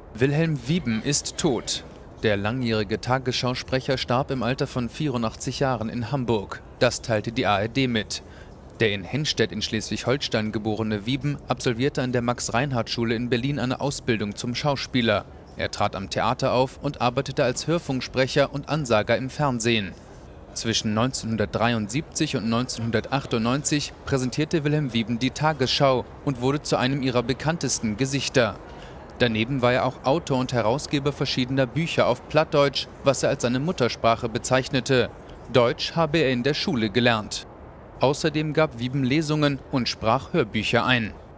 Wilhelm Wieben ist tot. Der langjährige Tagesschausprecher starb im Alter von 84 Jahren in Hamburg. Das teilte die ARD mit. Der in Henstedt in Schleswig-Holstein geborene Wieben absolvierte an der Max-Reinhardt-Schule in Berlin eine Ausbildung zum Schauspieler. Er trat am Theater auf und arbeitete als Hörfunksprecher und Ansager im Fernsehen. Zwischen 1973 und 1998 präsentierte Wilhelm Wieben die Tagesschau und wurde zu einem ihrer bekanntesten Gesichter. Daneben war er auch Autor und Herausgeber verschiedener Bücher auf Plattdeutsch, was er als seine Muttersprache bezeichnete. Deutsch habe er in der Schule gelernt. Außerdem gab Wieben Lesungen und sprach Hörbücher ein.